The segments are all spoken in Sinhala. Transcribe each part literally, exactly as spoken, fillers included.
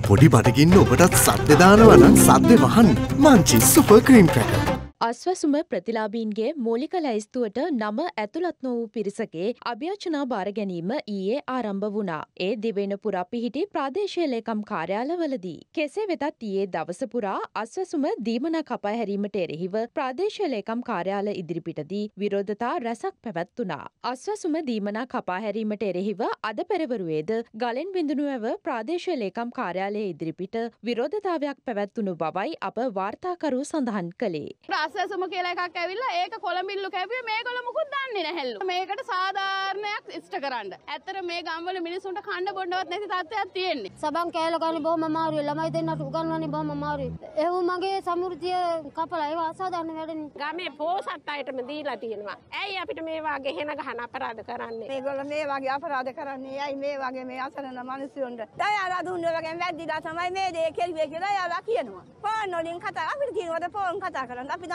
පොඩි බඩගින්න ඔබටත් සද්ද දානවා නම් සද්ද වහන්න මංචි සුපර් ක්‍රීම් ක්‍රැකර්. අස්වැසුම ප්‍රතිලාභීන්ගේ මූලික ලැයිස්තුවට නම ඇතුළත් නො වූ පිරිසගේ අභ්‍යර්ථනා බාර ගැනීම ඊයේ ආරම්භ වුණා. ඒ දිවයින පුරා පිහිටි ප්‍රාදේශීය ලේකම් කාර්යාලවලදී. කෙසේ වෙතත් ඊයේ දවස පුරා අස්වැසුම දීමනා කපා හැරීමට එරෙහිව ප්‍රාදේශීය ලේකම් කාර්යාල ඉදිරිපිටදී විරෝධතා රැසක් පැවැත්වුණා. අස්වැසුම දීමනා කපා හැරීමට එරෙහිව අද පෙරවරුවේද ගලෙන් බිඳුණු ඇව ප්‍රාදේශීය ලේකම් කාර්යාලයේ ඉදිරිපිට විරෝධතාවයක් පැවැත්වුණු බවයි අප වාර්තාකරු සඳහන් කළේ. අස්වැසුම කියලා එකක් ඇවිල්ලා ඒක කොළඹිල්ල කැපුවේ මේගොල්ලෝ මුකුත් දන්නේ නැහැලු. මේකට සාධාරණයක් ඉෂ්ට කරන්න. ඇත්තට මේ ගම්වල මිනිසුන්ට කන්න බොන්නවත් නැති තත්ත්වයක් තියෙන්නේ. සබන් කෑල ගන්න බොහොම අමාරුයි. ළමයි දෙන්නට උගන්වන්නේ බොහොම අමාරුයි. ඒව මගේ සමෘද්ධිය කපලා ඒව අසාධාරණ වැඩනේ. ගමේ පොසත් අයටම දීලා තියෙනවා. ඇයි අපිට මේ වගේ හෙන ගහන අපරාධ කරන්නේ? මේගොල්ලෝ මේ වගේ අපරාධ කරන්නේ. ඇයි මේ වගේ මේ අසරණ මිනිස්සුන්ට? දයාලා දුන්නේ වගේ වැද්දිලා තමයි මේ දේ කෙරුවේ කියලා එයාලා කියනවා. ෆෝන් වලින් කතා අපිට කියනවාද ෆෝන් කතා කරන්න අපි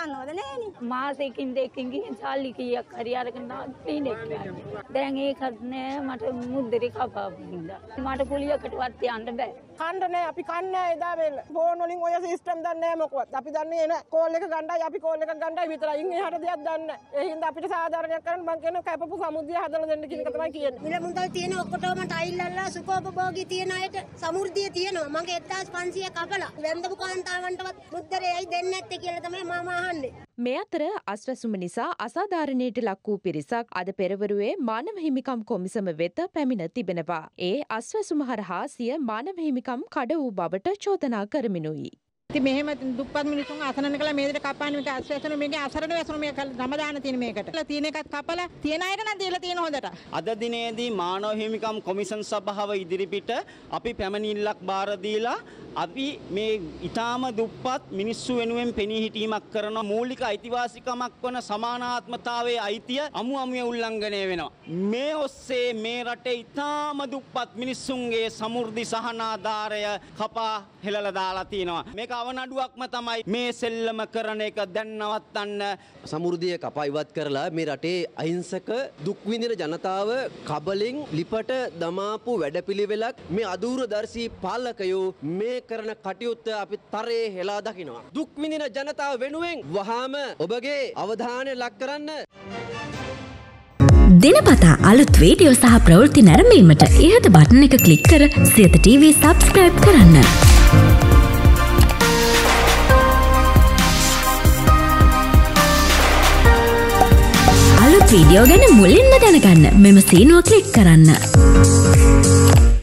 මාසෙකින් දෙකකින් ගිහින් සල්ලි කීයක් හරි අරගෙන ක්ලිනික් යනවා. දැන් ඒකත් නෑ මට මුද්දරේ කපාපු හින්දා. මට කුලියකටවත් යන්න බෑ. කන්න නෑ අපි කන්නේ එදා වෙල. ෆෝන් වලින් ඔය සිස්ටම් දන්නේ නෑ මොකවත්. අපි දන්නේ නෑ කෝල් එක ගන්නයි අපි කෝල් එකක් ගන්නයි විතරයි. ඉන් එහාට දෙයක් දන්නේ නෑ. ඒ හින්දා අපිට සාධාරණයක් කරන්න මං කියන කැපපු සමුද්‍රය හදලා දෙන්න කියන එක තමයි කියන්නේ. මිල මුදල් තියෙන ඔක්කොටම ටයිල් අල්ලලා සුඛෝපභෝගී තියෙන අයට සමෘද්ධිය තියෙනවා. මගේ එක්දාස් පන්සිය කපලා වැන්දපු කාන්තාවන්ටවත් මුද්දරේයි දෙන්නේ නැත්තේ කියලා තමයි මම අහන්නේ. මේ අතර අස්වැසුම නිසා අසාධාරණයට ලක් වූ පිරිසක් අද පෙරවරුවේ මානව හිමිකම් කොමිසම වෙත පැමිණ තිබෙනවා. ඒ අස්වැසුම හරහා සිය මානව හිමිකම් කඩ වූ බවට චෝදනා කරමිනුයි. ඉතින් මෙහෙම දුප්පත් මිනිස්සුන් අසරණ කළා මේ දෙයට කපාන්නේ මේක අස්වැසුන මේකේ අසරණ වැසුන මේක නම දාන තියෙන මේකට. තියෙන එකත් කපලා තියෙන අයට නම් දීලා තියෙන හොඳට. අද දිනේදී මානව හිමිකම් කොමිෂන් සභාව ඉදිරිපිට අපි පැමිණිල්ලක් බාර දීලා අපි මේ ඊටාම දුප්පත් මිනිස්සු වෙනුවෙන් පෙනී සිටීමක් කරන මූලික අයිතිවාසිකමක් වන සමානාත්මතාවයේ අයිතිය අමු අමුවේ උල්ලංඝනය වෙනවා. මේ ඔස්සේ මේ රටේ ඊටාම දුප්පත් මිනිස්සුන්ගේ සමෘද්ධි සහනාධාරය කපා හෙලලා දාලා තියෙනවා. මේක අවනඩුවක්ම තමයි මේ සෙල්ලම කරන එක දැන් නවත්තන්න. සමෘද්ධිය කපා ඉවත් කරලා මේ රටේ අහිංසක දුක් විඳින ජනතාව කබලින් ලිපට දමාපු වැඩපිළිවෙලක් මේ අදූරදර්ශී පාලකයෝ මේ කරන කටයුත්ත අපි තරේ හෙලා දකිනවා. දුක් විඳින ජනතාව වෙනුවෙන් වහාම ඔබගේ අවධානය ලක් කරන්න. දිනපතා අලුත් වීඩියෝ සහ ප්‍රවෘත්ති නැරඹීමට ඉහත බටන් එක ක්ලික් කර සියත ටීවී සබ්ස්ක්‍රයිබ් කරන්න. අලුත් වීඩියෝ ගැන මුලින්ම දැනගන්න මෙම සීනුව ක්ලික් කරන්න.